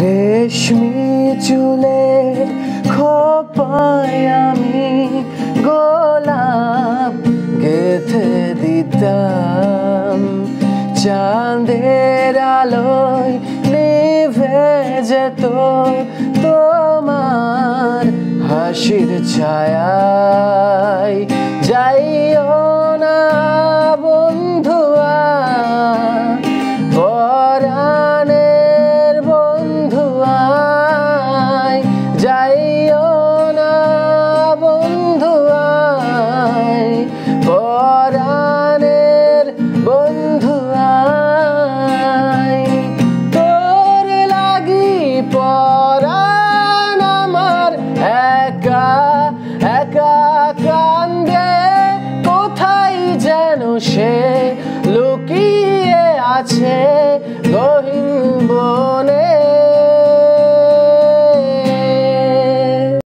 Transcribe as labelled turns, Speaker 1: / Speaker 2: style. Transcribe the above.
Speaker 1: রেশমি চুলের খোপায় আমি গোলাপ গেঁথে দিতাম, চাঁদের আলোয় নিভে যেত তোমার হাসির ছায়ায়। যাইও